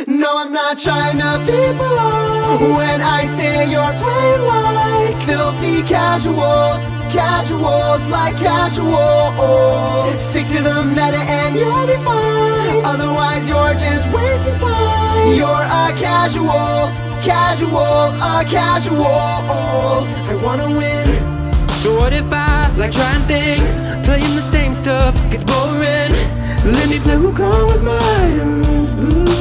No, I'm not trying to be polite when I say you're playing like filthy casuals. Casuals like casuals. Stick to the meta and you'll be fine. Otherwise you're just wasting time. You're a casual. Casual, a casual. I wanna win. So what if I like trying things, playing the same stuff gets boring? Let me play who come with my items.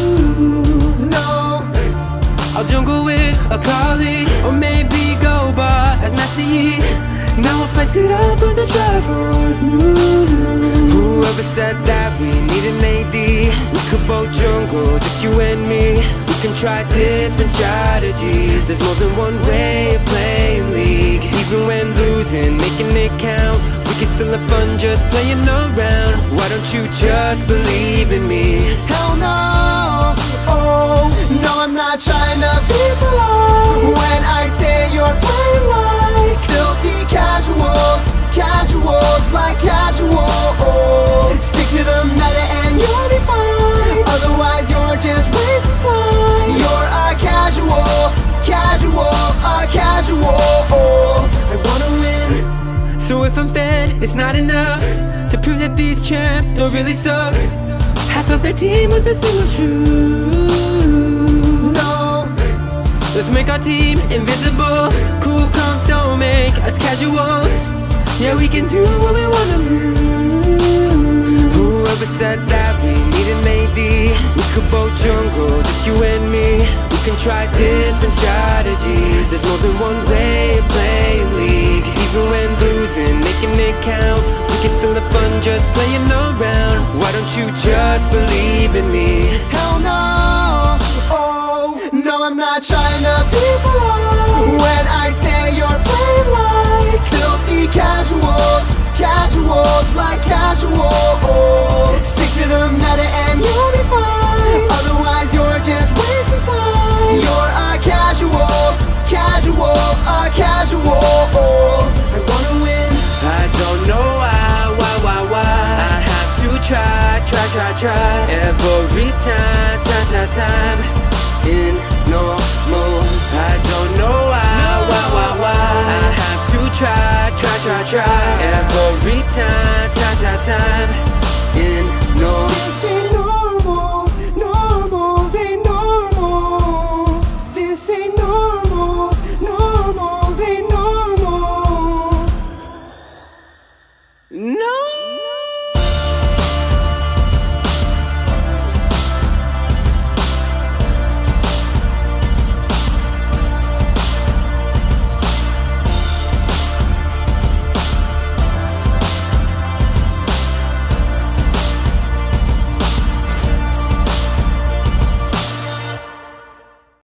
No, I'll jungle with a colleague, or maybe go bar as Messi. Now I'll spice it up with a Triforce. Whoever said that we need an AD? We could both jungle, just you and me. We can try different strategies. There's more than one way of playing League. Even when losing, making it count, we can still have fun just playing around. Why don't you just believe in me? hell no. Oh, no, I'm not trying to be polite when I say you're playing like filthy casuals. Casuals like casuals. Stick to the meta and you'll be fine. Otherwise you're just wasting time. You're a casual. Casual, a casual. I wanna win. So if I'm fed, it's not enough to prove that these champs don't really suck. Half of their team with a single shoe. No, Let's make our team invisible. Cool comps don't make us casuals. Yeah, we can do what we wanna do. Whoever said that we need an AD? We could both jungle, just you and me. We can try different strategies. There's more than one way of playing League. Even when losing, making it count, we can still have fun just playing around. Why don't you just believe in me? hell no. Oh, no, I'm not trying to be polite when I say you're playing like filthy casuals. Casuals like casuals. Stick to the meta and you'll be fine. Otherwise you're just wasting time. You're a casual. Casual, a casual. I wanna win. I don't know why. I have to try every time, in no mood. I don't know why. I have to try every time.